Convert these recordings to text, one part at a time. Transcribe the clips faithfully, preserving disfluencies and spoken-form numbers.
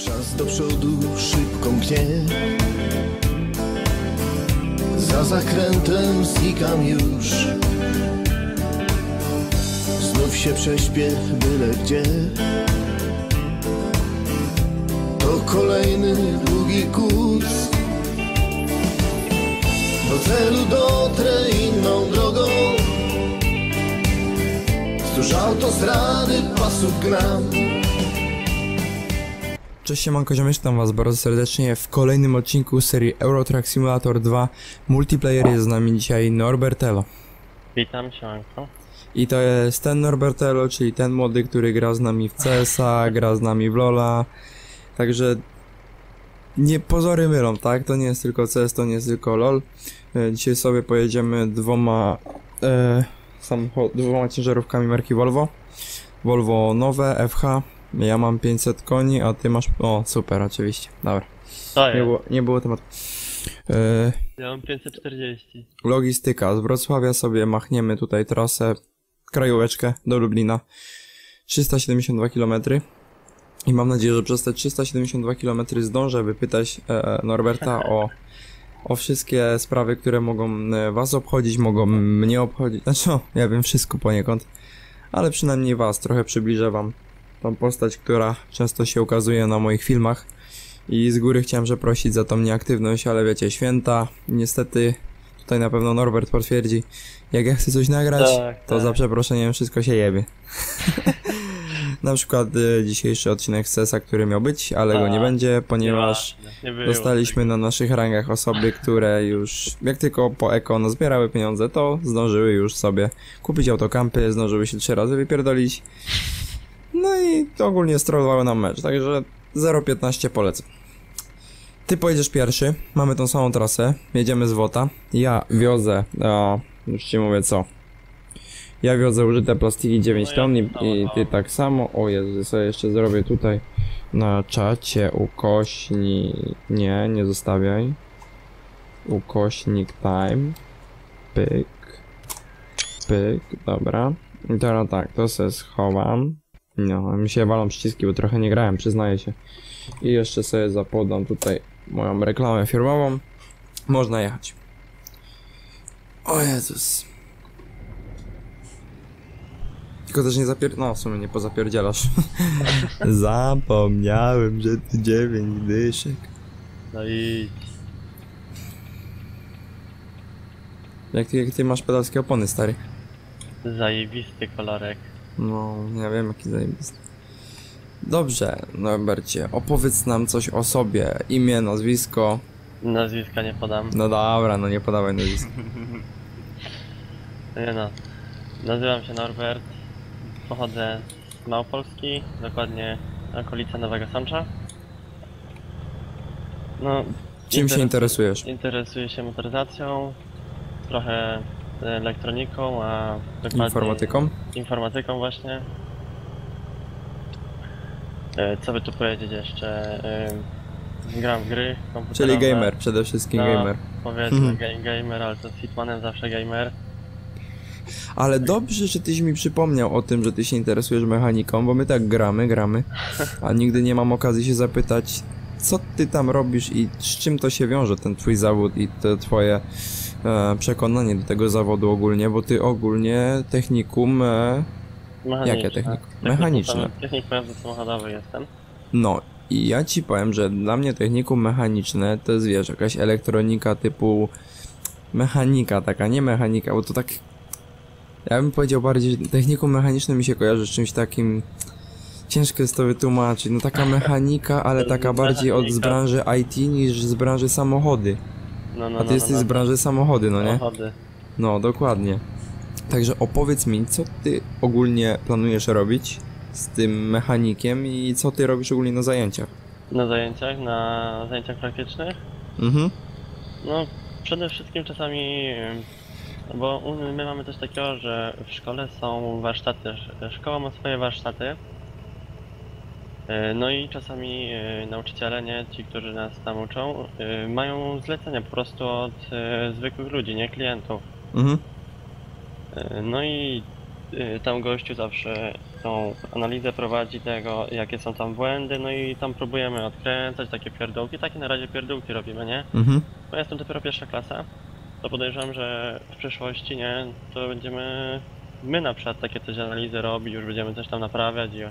Czas do przodu szybko mknie. Za zakrętem znikam już. Znów się prześpię byle gdzie. To kolejny długi kurs. Do celu dotrę inną drogą. Wzdłuż autostrady pasów gram. Cześć, siemanko ziomy, witam was bardzo serdecznie w kolejnym odcinku serii Euro Truck Simulator dwa Multiplayer. Jest z nami dzisiaj Norbertello. Witam, siemanko. I to jest ten Norbertello, czyli ten młody, który gra z nami w C S a, gra z nami w LoL'a. Także nie pozory mylą, tak? To nie jest tylko C S, to nie jest tylko LoL. E, dzisiaj sobie pojedziemy dwoma e, samochod dwoma ciężarówkami marki Volvo. Volvo nowe, F H. Ja mam pięćset koni, a ty masz... O, super, oczywiście. Dobra. To jest. Nie było, nie było tematu. E, Ja mam pięćset czterdzieści. logistyka. Z Wrocławia sobie machniemy tutaj trasę, krajóweczkę do Lublina. trzysta siedemdziesiąt dwa kilometry. I mam nadzieję, że przez te trzysta siedemdziesiąt dwa kilometry zdążę wypytać e, Norberta o, o wszystkie sprawy, które mogą was obchodzić, mogą mnie obchodzić. Znaczy, no, ja wiem wszystko poniekąd, ale przynajmniej was trochę przybliżę wam tą postać, która często się ukazuje na moich filmach. I z góry chciałem przeprosić za tą nieaktywność, ale wiecie, święta, niestety tutaj na pewno Norbert potwierdzi, jak ja chcę coś nagrać, Tak, to tak. za przeproszeniem wszystko się jebie. Na przykład y, dzisiejszy odcinek z C S a, który miał być, ale go nie A, będzie, ponieważ Nie, nie było dostaliśmy na naszych rangach osoby, które już jak tylko po eko nazbierały pieniądze, to zdążyły już sobie kupić autokampy, zdążyły się trzy razy wypierdolić. No i to ogólnie strollowały nam mecz, także zero piętnaście polecam. Ty pojedziesz pierwszy, mamy tą samą trasę, jedziemy z WOTA. Ja wiozę, a, już ci mówię co. Ja wiozę użyte plastiki dziewięć No ton ja i, to i samo. ty tak samo. O Jezu, sobie jeszcze zrobię tutaj na czacie ukośnik, nie, nie zostawiaj. Ukośnik time. Pyk. Pyk, dobra. I teraz tak, to sobie schowam. No, mi się walą przyciski, bo trochę nie grałem, przyznaję się. I jeszcze sobie zapodam tutaj moją reklamę firmową. Można jechać. O Jezus. Tylko też nie zapier... No, w sumie nie pozapierdzielasz. Zapomniałem, że ty dziewięć dyszek. No i Jak ty, jak ty masz pedalskie opony, stary? zajebisty kolorek. No, nie wiem, jaki zajebisty. Dobrze, Norbercie, opowiedz nam coś o sobie. Imię, nazwisko. Nazwiska nie podam. No dobra, no nie podawaj nazwiska. Nie no. Nazywam się Norbert. Pochodzę z Małopolski, dokładnie okolica Nowego Sącza. No, Czym się interesujesz? Interesuję się motoryzacją, trochę elektroniką, a dokładnie Informatyką? informatyką właśnie. E, Co by tu powiedzieć jeszcze? E, Gram w gry komputerowe. Czyli gamer, przede wszystkim No, gamer. Powiedzmy Mhm. ga- gamer, ale to z Hitmanem zawsze gamer. Ale dobrze, że tyś mi przypomniał o tym, że ty się interesujesz mechaniką, bo my tak gramy, gramy, a nigdy nie mam okazji się zapytać, co ty tam robisz i z czym to się wiąże, ten twój zawód i to twoje e, przekonanie do tego zawodu ogólnie, bo ty ogólnie technikum, e, Mechaniczne. jakie technikum? Technikum Mechaniczne. sam- Technik pojazdu samochodowy jestem. No i ja ci powiem, że dla mnie technikum mechaniczne to jest, wiesz, jakaś elektronika typu mechanika taka, nie mechanika, bo to tak, ja bym powiedział bardziej, technikum mechaniczne mi się kojarzy z czymś takim, ciężko jest to wytłumaczyć, no taka mechanika, ale taka bardziej od z branży I T niż z branży samochody. No, no, A ty no, jesteś no, z branży samochody, no nie? Samochody. No, dokładnie. Także opowiedz mi, co ty ogólnie planujesz robić z tym mechanikiem i co ty robisz ogólnie na zajęciach? Na zajęciach, na zajęciach praktycznych. Mhm. No, przede wszystkim czasami, ym, bo u- my mamy coś takiego, że w szkole są warsztaty, sz- szkoła ma swoje warsztaty. Y, No i czasami y, nauczyciele, nie, ci, którzy nas tam uczą, y, mają zlecenia po prostu od y, zwykłych ludzi, nie klientów. Mhm. Y, No i y, tam gościu zawsze tą analizę prowadzi tego, jakie są tam błędy, no i tam próbujemy odkręcać takie pierdółki, takie na razie pierdółki robimy, nie? Mhm. Bo ja jestem dopiero pierwsza klasa, to podejrzewam, że w przyszłości, nie, to będziemy my na przykład takie coś analizy robić, już będziemy coś tam naprawiać i,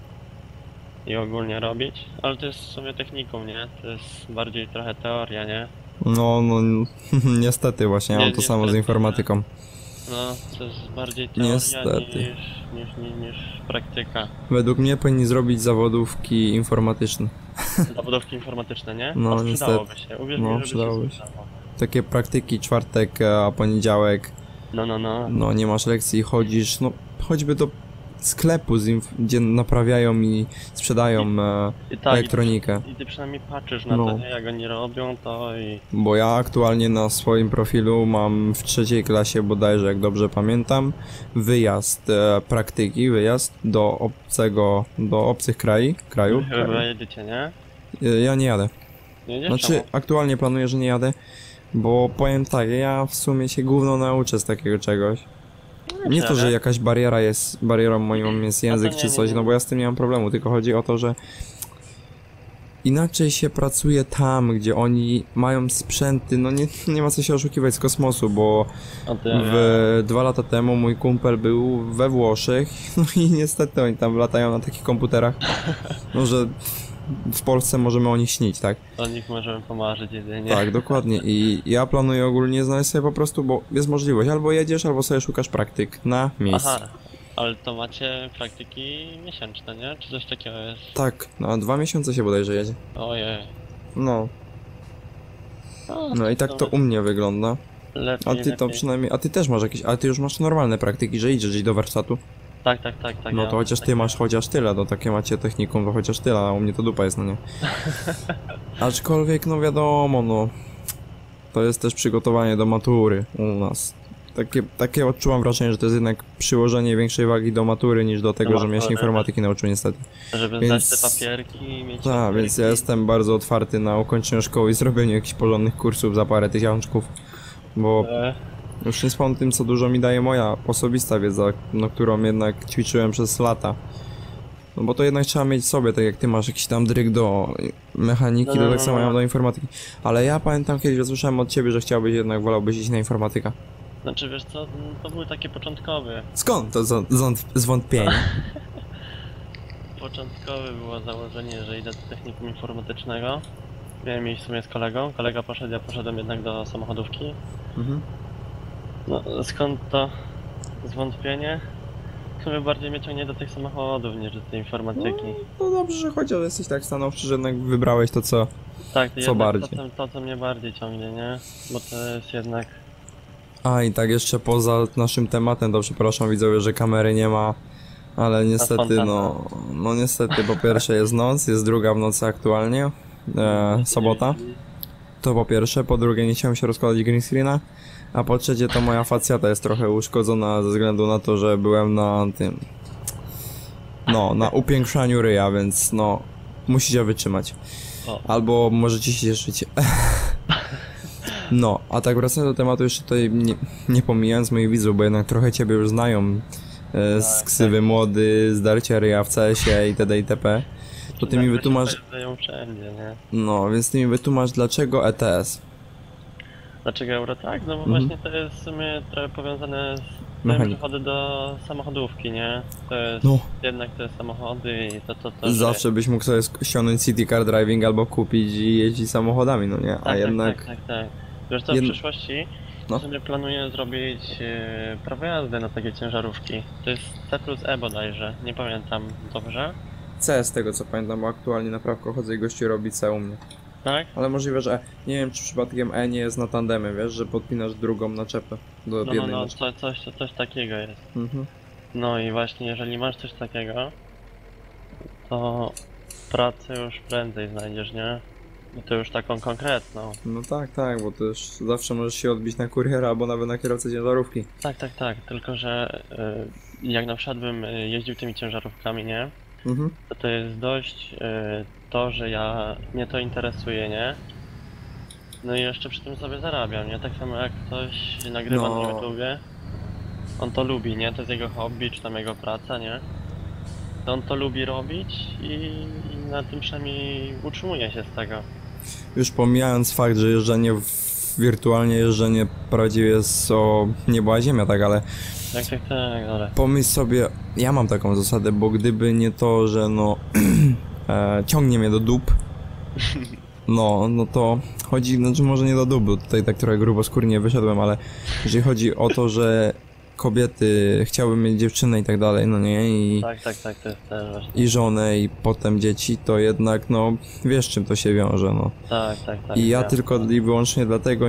i ogólnie robić, ale to jest w sumie technikum, nie? To jest bardziej trochę teoria, nie? No, no, niestety właśnie, ja Nie, mam to samo z niestety, informatyką. No, to jest bardziej teoria Niestety. niż, niż, niż, niż praktyka. Według mnie powinni zrobić zawodówki informatyczne. Zawodówki informatyczne, nie? No, O, niestety. przydałoby się, uwierz No, mi, żeby przydałoby się się. przydało. Takie praktyki czwartek, a poniedziałek, No, no, no. no nie masz lekcji, chodzisz, no choćby do sklepu, z inf- gdzie naprawiają i sprzedają e, I tak, elektronikę. I ty przynajmniej patrzysz na No. to, nie? Jak oni robią to i... Bo ja aktualnie na swoim profilu mam w trzeciej klasie bodajże, jak dobrze pamiętam, wyjazd e, praktyki, wyjazd do obcego, do obcych kraj, krajów. Chyba jedziecie, nie? E, Ja nie jadę. Nie jedziesz? Znaczy, Czemu? aktualnie planuję, że nie jadę, bo powiem tak, ja w sumie się gówno nauczę z takiego czegoś. Nie to, że jakaś bariera jest, barierą moją jest język nie, czy nie, coś, nie. no bo ja z tym nie mam problemu, tylko chodzi o to, że inaczej się pracuje tam, gdzie oni mają sprzęty, no nie, nie ma co się oszukiwać z kosmosu, bo A ty, w dwa lata temu mój kumpel był we Włoszech, no i niestety oni tam latają na takich komputerach, no że w Polsce możemy o nich śnić, tak? o nich możemy pomarzyć jedynie. Tak, dokładnie. I ja planuję ogólnie znaleźć sobie po prostu, bo jest możliwość, albo jedziesz, albo sobie szukasz praktyk na miejscu. Aha, ale to macie praktyki miesięczne, nie? Czy coś takiego jest? Tak, na dwa miesiące się bodajże jedzie. Ojej. No, No, no i tak to u mnie wygląda. lepiej, A ty to lepiej. przynajmniej, a ty też masz jakieś, a ty już masz normalne praktyki, że idziesz gdzieś do warsztatu? Tak, tak, tak, tak. No ja to chociaż tak- ty masz chociaż tyle, no takie macie technikum, to chociaż tyle, a u mnie to dupa jest, no nie? Aczkolwiek, no wiadomo, no, to jest też przygotowanie do matury u nas. Takie, takie odczułam wrażenie, że to jest jednak przyłożenie większej wagi do matury niż do tego, Do że mnie się matury, informatyki nauczył niestety. Żeby więc- zdać te papierki i mieć... Tak, papierki. więc ja jestem bardzo otwarty na ukończenie szkoły i zrobienie jakichś porządnych kursów za parę tysiączków, bo E, już nie wspomnę tym, co dużo mi daje moja osobista wiedza, no, którą jednak ćwiczyłem przez lata. No bo to jednak trzeba mieć w sobie, tak jak ty masz jakiś tam dryg do mechaniki, No, to no, tak no, samo ja no. mam do informatyki. Ale ja pamiętam kiedyś, że słyszałem od ciebie, że chciałbyś jednak, wolałbyś iść na informatyka. Znaczy wiesz co, to były takie początkowe. Skąd to zą- zą- zwątpienie? Początkowe było założenie, że idę do technikum informatycznego. Miałem iść w sumie z kolegą. Kolega poszedł, ja poszedłem jednak do samochodówki. Mhm. No skąd to zwątpienie? W sumie bardziej mnie ciągnie do tych samochodów niż do tej informatyki. No dobrze, że chociaż jesteś tak stanowczy, że jednak wybrałeś to, co... Tak, to co jednak bardziej? To, co- to co mnie bardziej ciągnie, nie? Bo to jest jednak... A i tak jeszcze poza naszym tematem, to przepraszam widzowie, że kamery nie ma, ale niestety, spontana. no, no niestety po pierwsze jest noc, jest druga w nocy aktualnie, e, sobota, to po pierwsze, po drugie nie chciałem się rozkładać green screena, a po trzecie to moja facjata jest trochę uszkodzona ze względu na to, że byłem na tym, no, na upiększaniu ryja, więc no, musicie wytrzymać, O. albo możecie się cieszyć. No, a tak wracając do tematu jeszcze tutaj nie, nie pomijając moich widzów, bo jednak trochę ciebie już znają e, z Tak, ksywy tak. młody, z darcia ryja w C S-ie itd. itp. To ty mi Nagle wytłumacz, się pojawiają wszędzie, nie? no, więc ty mi wytłumacz dlaczego E T S? Dlaczego euro tak? No bo Mhm. właśnie to jest w sumie trochę powiązane z tym, Mechanik. że chodzę do samochodówki, nie? To jest No, jednak te samochody i to, to, to, że... zawsze byś mógł sobie sk- ściągnąć City Car Driving albo kupić i jeździć samochodami, no nie? A Tak, jednak, tak, tak, tak, tak. Wiesz co, w Jed- przyszłości No. w sumie planuję zrobić e, prawo jazdy na takie ciężarówki. To jest C plus E bodajże, nie pamiętam dobrze. C z tego co pamiętam, bo aktualnie na prawko chodzę i gościu robi C u mnie. Tak? Ale możliwe, że E. Nie wiem, czy przypadkiem E nie jest na tandemie, wiesz, że podpinasz drugą naczepę do No, no, jednej no, naczepy. co, coś, coś takiego jest. Mhm. No i właśnie, jeżeli masz coś takiego, to pracę już prędzej znajdziesz, nie? I to już taką konkretną. No tak, tak, bo też zawsze możesz się odbić na kuriera albo nawet na kierowcę ciężarówki. Tak, tak, tak, tylko że y, jak na przykład bym y, jeździł tymi ciężarówkami, nie? Mhm. To to jest dość y, to, że ja, mnie to interesuje, nie? No i jeszcze przy tym sobie zarabiam, nie? Tak samo jak ktoś nagrywa No. na YouTubie, on to lubi, nie? To jest jego hobby, czy tam jego praca, nie? To on to lubi robić i, i na tym przynajmniej utrzymuje się z tego. Już pomijając fakt, że jeżdżenie w... wirtualnie jeżdżenie prawdziwie jest o niebo a ziemia, tak, ale Tak, tak, tak, ale... pomyśl sobie, ja mam taką zasadę, bo gdyby nie to, że no e, ciągnie mnie do dup, no, no to chodzi, znaczy może nie do dup, bo tutaj tak trochę gruboskórnie wyszedłem, ale jeżeli chodzi o to, że kobiety chciały mieć dziewczynę i tak dalej, no nie, i, Tak, tak, tak, to jest też właśnie. i żonę i potem dzieci, to jednak no wiesz czym to się wiąże, no. Tak, tak, tak. I ja tak. tylko i wyłącznie dlatego,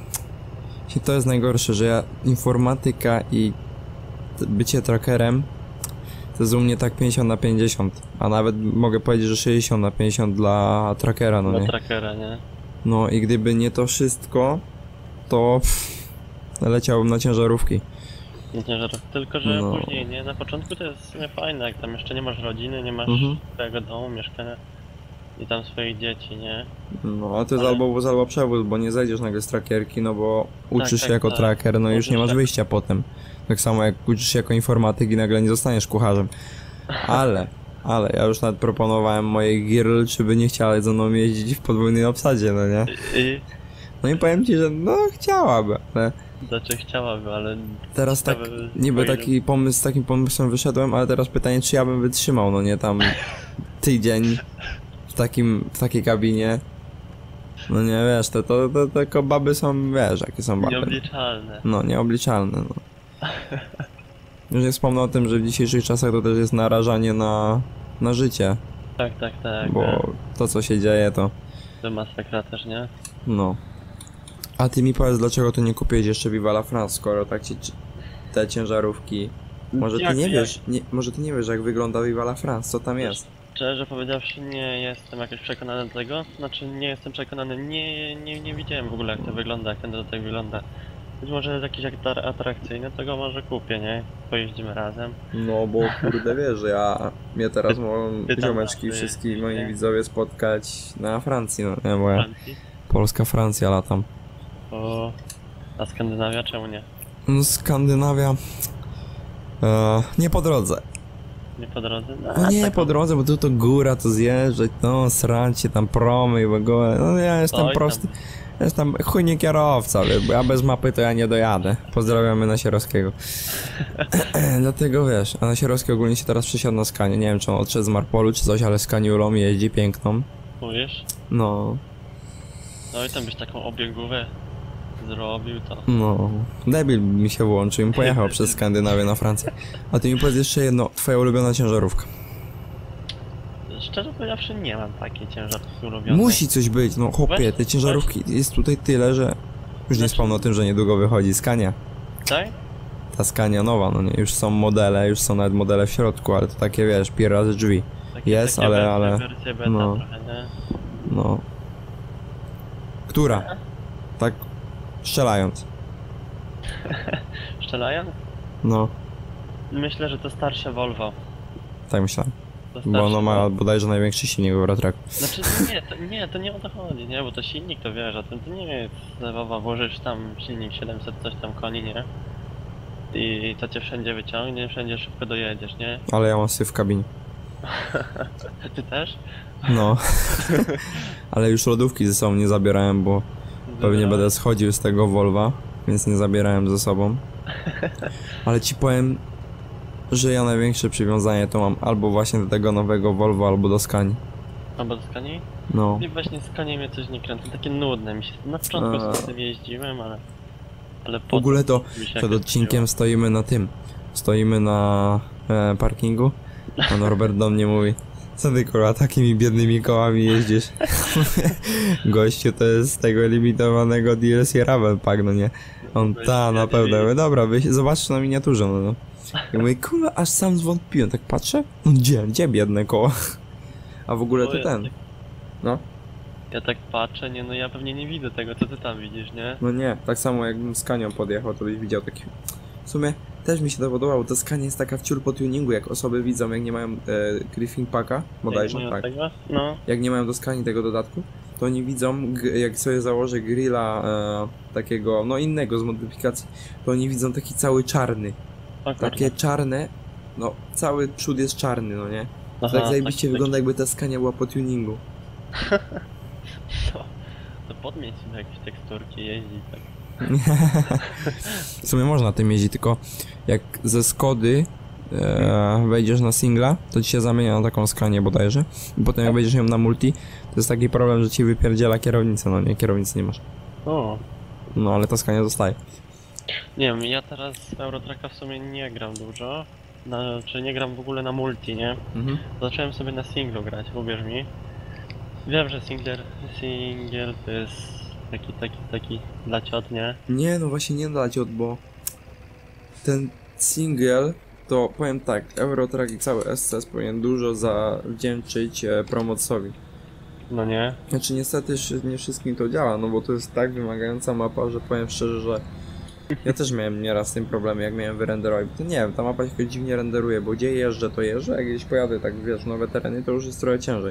i to jest najgorsze, że ja informatyka i t- bycie trackerem to jest u mnie tak pięćdziesiąt na pięćdziesiąt, a nawet mogę powiedzieć, że sześćdziesiąt na pięćdziesiąt dla trackera, no Do nie? trackera, nie? No i gdyby nie to wszystko, to pff, leciałbym na ciężarówki. Nie ciężarów, tylko że No. później, nie? Na początku to jest w sumie fajne, jak tam jeszcze nie masz rodziny, nie masz Mhm. swojego domu, mieszkania i tam swoich dzieci, nie? No, a to jest Ale- albo wóz, albo przewóz, bo nie zejdziesz nagle z trackerki, no bo uczysz tak, się jako tak. tracker, no i już nie Uczysz masz się. wyjścia potem. Tak samo jak uczysz się jako informatyk i nagle nie zostaniesz kucharzem. Ale, ale ja już nawet proponowałem mojej girl, czy by nie chciała ze mną jeździć w podwójnej obsadzie, no nie? I No i powiem ci, że no chciałaby, ale znaczy chciałaby, ale... teraz tak ciekawe, niby o ile- taki pomysł, z takim pomysłem wyszedłem, ale teraz pytanie, czy ja bym wytrzymał, no nie, tam tydzień w takim, w takiej kabinie. No nie, wiesz, to, to, to tylko baby są, wiesz, jakie są baby. Nieobliczalne. No, nieobliczalne, no. Już nie wspomnę o tym, że w dzisiejszych czasach to też jest narażanie na, na życie, Tak, tak, tak. bo to co się dzieje to, To masakra też, nie? no. A ty mi powiedz, dlaczego ty nie kupiłeś jeszcze Viva la France, skoro tak ci ci- te ciężarówki... Może ty Jak- nie jak- wiesz, nie, może ty nie wiesz jak wygląda Viva la France, co tam jest. Szczerze powiedziawszy, nie jestem jakoś przekonany do tego. Znaczy, nie jestem przekonany, nie, nie, nie widziałem w ogóle jak to wygląda, jak ten dodatek wygląda. Być może jest jakiś atar- atrakcyjny, to go może kupię, nie? Pojeździmy razem. No bo kurde wiesz, że ja mnie teraz mogą ty tam ziomeczki, ty- wszystkich moi nie? widzowie spotkać na Francji, no nie, bo ja Francji. Polska, Francja latam. O, a Skandynawia czemu nie? No Skandynawia... E, nie po drodze. Nie po drodze? No nie tak, po drodze, bo tu to góra, to zjeżdżać, no srać się tam promy i w ogóle, no ja jestem Oj, tam. prosty, jestem chujnie kierowca, wie, bo ja bez mapy to ja nie dojadę. Pozdrawiamy Nasierowskiego. Dlatego wiesz, a Nasierowski ogólnie się teraz przesiadł na Skanię, nie wiem czy on odszedł z Marpolu czy coś, ale Skaniulą jeździ piękną. Mówisz? No, No i tam byś taką obiegówę zrobił, to... no, debil mi się włączył i pojechał przez Skandynawię na Francję. A ty mi powiedz jeszcze jedno, twoja ulubiona ciężarówka. Szczerze powiedziawszy, nie mam takiej ciężarówki ulubionej. Musi coś być, no chłopie, Weź- te ciężarówki jest tutaj tyle, że... Już nie Znaczy- wspomnę o tym, że niedługo wychodzi Scania. Tak? Ta Scania nowa, no nie, już są modele, już są nawet modele w środku, ale to takie wiesz, pier razy drzwi. Takie, Jest, takie ale- wersje, ale- wersje beta no. trochę, nie? No. Która? Tak strzelając. Szczelają? No, Myślę, że to starsze Volvo. tak myślałem. To Bo ono starsze ma Volvo. bodajże największy silnik w Eurotracku. Znaczy nie to, nie, to nie o to chodzi, nie? Bo to silnik to wiesz, a to, to nie jest zawoła, włożysz tam silnik siedemset coś tam koni, nie? I to cię wszędzie wyciągnie, wszędzie szybko dojedziesz, nie? Ale ja mam syf w kabinie. Ty też? No. Ale już lodówki ze sobą nie zabierałem, bo pewnie Dobra. będę schodził z tego Volva, więc nie zabierałem ze sobą. Ale ci powiem, że ja największe przywiązanie to mam albo właśnie do tego nowego Volvo, albo do Scanii. Albo do Skanii? No. I właśnie z Skanii mnie coś nie kręci, takie nudne mi się. Na początku A. z tym jeździłem, ale... Ale W ogóle to mi się przed jakoś odcinkiem stoimy na tym. Stoimy na e, parkingu, a Norbert do mnie mówi: co ty kurwa takimi biednymi kołami jeździsz? Gościu, to jest z tego limitowanego D L C Ravel Pack, no nie? On, ta, na pewno. Ja mówię, dobra, wy zobaczysz na miniaturze, no no. Ja mówię, kurwa, aż sam zwątpiłem, tak patrzę, no gdzie, gdzie biedne koła? A w ogóle O, to ja ten, tak- no. Ja tak patrzę, nie no ja pewnie nie widzę tego, co ty tam widzisz, nie? No nie, tak samo jakbym z Kanią podjechał, to byś widział taki... W sumie też mi się to podobało, bo ta Scania jest taka wciul po tuningu, jak osoby widzą, jak nie mają e, Griffin Packa, bodajże, Jak nie tak. ma tego? No. Jak nie mają do Scanii tego dodatku, to oni widzą, g- jak sobie założę grilla e, takiego, no innego z modyfikacji, to oni widzą taki cały czarny. O kurde. takie czarne, no cały przód jest czarny, no nie? Aha, tak zajebiście taki- wygląda, jakby ta skania była po tuningu. To, to podmieć sobie jakieś teksturki, jeździć tak. W sumie można tym jeździć, tylko jak ze Skody e, wejdziesz na singla, to ci się zamienia na taką skanię bodajże. I potem jak wejdziesz ją na multi, to jest taki problem, że ci wypierdziela kierownicę, no nie, kierownicy nie masz. O, No ale ta skania zostaje. nie wiem, ja teraz w Eurotracka w sumie nie gram dużo. Znaczy nie gram w ogóle na multi, nie? Mhm. Zacząłem sobie na singlu grać, uwierz mi. Wiem, że singler, singiel to jest taki, taki, taki dla ciot, nie? Nie, no właśnie nie dać od, bo ten single, to powiem tak, Eurotrack i cały S C S powinien dużo zawdzięczyć e, promocowi. No nie? Znaczy niestety szy- nie wszystkim to działa, no bo to jest tak wymagająca mapa, że powiem szczerze, że ja też miałem nieraz z tym problemy, jak miałem wyrenderować. To nie wiem, ta mapa się jakoś dziwnie renderuje, bo gdzie jeżdżę, to jeżdżę, jak gdzieś pojadę, tak wiesz, nowe tereny, to już jest trochę ciężej.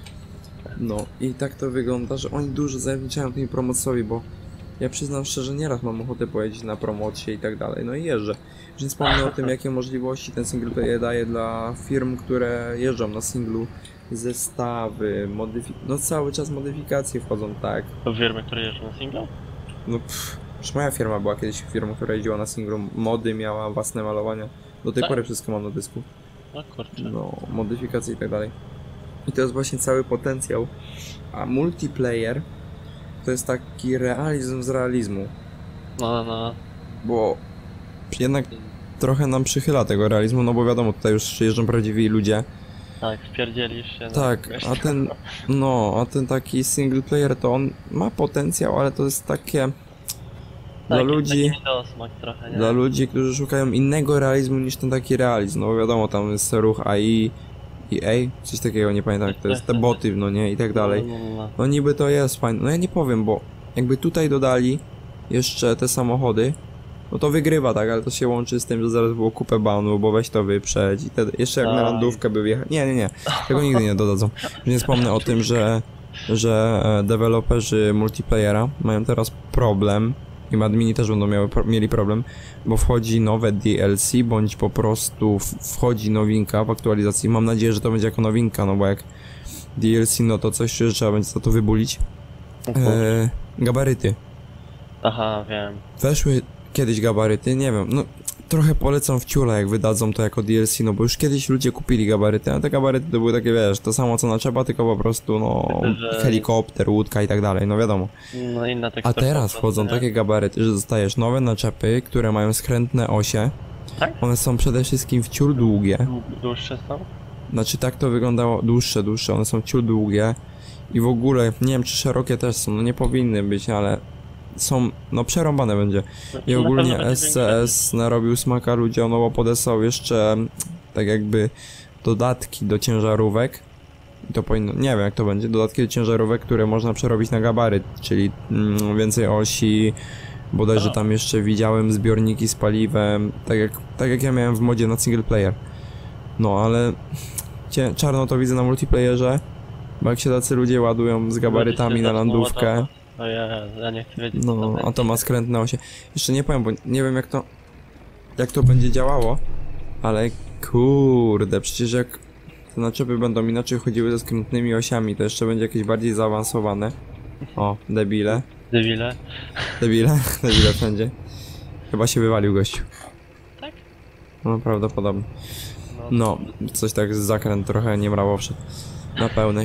No i tak to wygląda, że oni dużo zawdzięczają tymi promocowi, bo ja przyznam szczerze, nieraz mam ochotę pojeździć na promocję i tak dalej, no i jeżdżę. Już nie wspomnę o tym, jakie możliwości ten single player daje dla firm, które jeżdżą na singlu, zestawy, modyfik... no cały czas modyfikacje wchodzą, tak. To firmy, które jeżdżą na singlu? No pff, już moja firma była kiedyś firmą, która jeździła na singlu, mody miała własne malowania. Do tej Tak? pory wszystko mam na dysku. No kurczę. No, modyfikacje i tak dalej. I to jest właśnie cały potencjał. A multiplayer to jest taki realizm z realizmu. No, no. Bo jednak trochę nam przychyla tego realizmu, no bo wiadomo, tutaj już przyjeżdżą prawdziwi ludzie. Tak, wpierdzielisz się. Tak, no, a ten, no, a ten taki single player to on ma potencjał, ale to jest takie dla taki, ludzi, taki dosmak trochę, nie? dla ludzi, którzy szukają innego realizmu niż ten taki realizm, no bo wiadomo, tam jest ruch A I, E A, coś takiego, nie pamiętam jak to jest, te boty, no nie, i tak dalej. No, no, no. No niby to jest fajne, no ja nie powiem, bo jakby tutaj dodali jeszcze te samochody, no to wygrywa, tak, ale to się łączy z tym, że zaraz było kupę banu, bo weź to wyprzedź i te, jeszcze jak na Aj. landówkę by wjechać. Nie, nie, nie, tego nigdy nie dodadzą. Nie wspomnę o tym, że, że e, deweloperzy multiplayera mają teraz problem i admini też będą miały, pro, mieli problem, bo wchodzi nowe D L C, bądź po prostu w, wchodzi nowinka w aktualizacji. Mam nadzieję, że to będzie jako nowinka, no bo jak D L C, no to coś, że trzeba będzie za to wybulić. E, gabaryty. Aha, wiem. Weszły kiedyś gabaryty, nie wiem, no trochę polecam w ciula, jak wydadzą to jako D L C, no bo już kiedyś ludzie kupili gabaryty, a te gabaryty to były takie, wiesz, to samo co naczepa, tylko po prostu, no, Że- helikopter, łódka i tak dalej, no wiadomo. No inna A tekstura. teraz po wchodzą prostu, nie? takie gabaryty, że dostajesz nowe naczepy, które mają skrętne osie. Tak? One są przede wszystkim wciul długie, Dłu- Dłuższe są? znaczy tak to wyglądało, dłuższe, dłuższe, one są wciul długie i w ogóle, nie wiem czy szerokie też są, no nie powinny być, ale są, no przerąbane będzie. I Na ogólnie pewno będzie S C S narobił smaka ludziom, no bo podesłał jeszcze tak jakby dodatki do ciężarówek. I to powinno, nie wiem jak to będzie, dodatki do ciężarówek, które można przerobić na gabaryt, czyli mm, więcej osi, bodajże O. tam jeszcze widziałem zbiorniki z paliwem, tak jak, tak jak ja miałem w modzie na single player. No ale cie, czarno to widzę na multiplayerze, bo jak się tacy ludzie ładują z gabarytami na landówkę. O ja, ja nie chcę wiedzieć. co No, to a to ma skrętne osie. Jeszcze nie powiem, bo nie wiem jak to jak to będzie działało, ale kurde, przecież jak te naczepy będą inaczej chodziły ze skrętnymi osiami, to jeszcze będzie jakieś bardziej zaawansowane. O, debile, Debile. debile, debile wszędzie. Chyba się wywalił gościu. Tak? No, prawdopodobnie. No, coś tak z zakręt trochę nie brało wszedł. Na pełnej.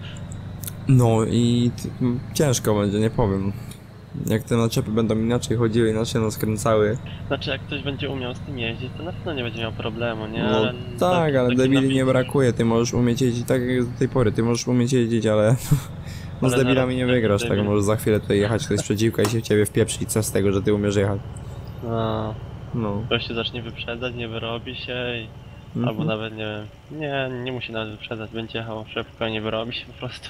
No i t- m, ciężko będzie, nie powiem. Jak te naczepy będą inaczej chodziły, inaczej nas skręcały. Znaczy jak ktoś będzie umiał z tym jeździć, to na pewno nie będzie miał problemu, nie? No Ale tak, ale taki debili napis- nie brakuje, ty możesz umieć jeździć tak jak jest do tej pory, ty możesz umieć jeździć, ale no z Ale debilami nie zaraz wygrasz, debil. tak możesz za chwilę tutaj jechać ktoś z przeciwka i się w ciebie wpieprzyć, co z tego, że ty umiesz jechać. No, No. ktoś się zacznie wyprzedzać, nie wyrobi się i... Mhm. Albo nawet nie wiem. Nie, nie musi nawet wyprzedzać, będzie jechał szybko i nie wyrobi się po prostu.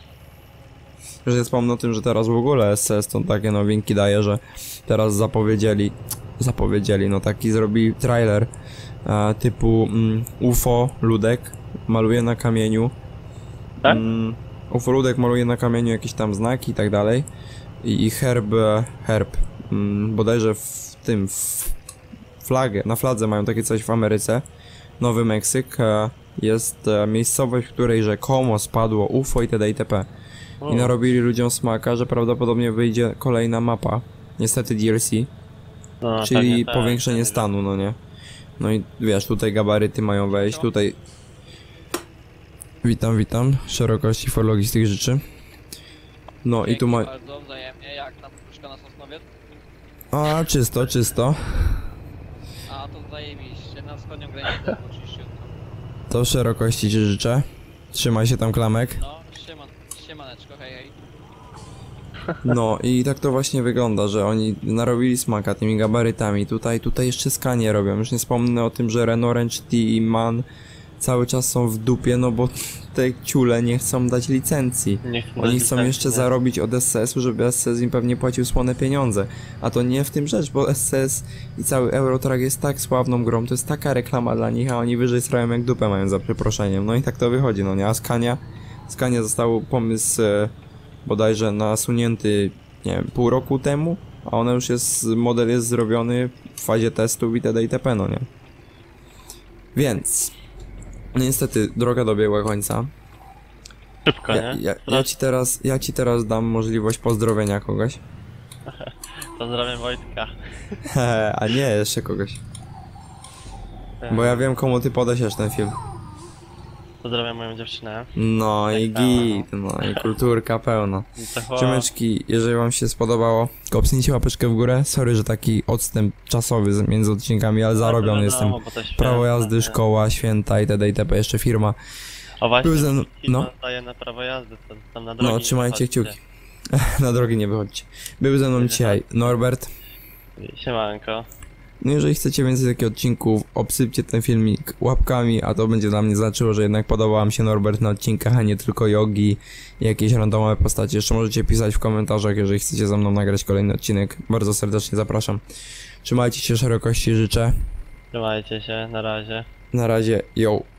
Że nie wspomnę o tym, że teraz w ogóle S C S to takie nowinki daje, że teraz zapowiedzieli, zapowiedzieli, no taki zrobili trailer e, typu mm, U F O Ludek maluje na kamieniu. Tak? Mm, U F O Ludek maluje na kamieniu jakieś tam znaki i tak dalej. I, i herb, e, herb, mm, bodajże w tym, w, flagę, na fladze mają takie coś w Ameryce. Nowy Meksyk e, jest e, miejscowość, w której rzekomo spadło U F O itd. itp. I narobili ludziom smaka, że prawdopodobnie wyjdzie kolejna mapa. Niestety D L C. No, Czyli pewnie tak, powiększenie pewnie. stanu, no nie? No i wiesz, tutaj gabaryty mają wejść, tutaj... Witam, witam. Szerokości for Logistic życzy. No i tu ma... Bardzo wzajemnie, jak tam puszka na Sosnowiec? A, czysto, czysto. A to zajebiście, na wschodnią granicę oczywiście. To szerokości ci życzę. Trzymaj się tam, klamek. No, sieman, siemaneczko, hej hej. No i tak to właśnie wygląda, że oni narobili smaka tymi gabarytami. Tutaj, tutaj jeszcze skanie robią. Już nie wspomnę o tym, że Renault Range T i MAN cały czas są w dupie, no bo te ciule nie chcą dać licencji. Nie chcę Oni dać chcą licencji, jeszcze nie? zarobić od S C S-u, żeby S C S im pewnie płacił słone pieniądze. A to nie w tym rzecz, bo S C S i cały Eurotrack jest tak sławną grą, to jest taka reklama dla nich, a oni wyżej srają jak dupę mają, za przeproszeniem. No i tak to wychodzi, no nie? A Scania? Scania został pomysł e, bodajże nasunięty, nie wiem, pół roku temu, a ona już jest, model jest zrobiony w fazie testów itd. itp. No nie? Więc... No niestety, droga dobiegła końca. Szybko, Ja, nie? ja, ja, ci teraz, ja ci teraz dam możliwość pozdrowienia kogoś. Pozdrawiam Wojtka. A nie, jeszcze kogoś. Bo ja wiem, komu ty podesiesz ten film. Pozdrawiam moją dziewczynę. No i Tak, git, no i kulturka pełna. To chłop- Ciomeczki, jeżeli wam się spodobało, kopnijcie łapeczkę w górę. Sorry, że taki odstęp czasowy z- między odcinkami, ale zarobiony wiadomo, jestem. bo to święta, Prawo jazdy, nie? szkoła, święta itd. itp. Jeszcze firma. O właśnie, Był ze mną- no. no. daje na prawo jazdy, to tam na drogi No, nie trzymajcie wychodźcie. kciuki. Na drogi nie wychodźcie. Był ze mną dzisiaj Norbert. Siemanko. No jeżeli chcecie więcej takich odcinków, obsypcie ten filmik łapkami, a to będzie dla mnie znaczyło, że jednak podobał wam się Norbert na odcinkach, a nie tylko jogi i jakieś randomowe postacie. Jeszcze możecie pisać w komentarzach, jeżeli chcecie ze mną nagrać kolejny odcinek. Bardzo serdecznie zapraszam. Trzymajcie się, szerokości życzę. Trzymajcie się, na razie. Na razie, yo.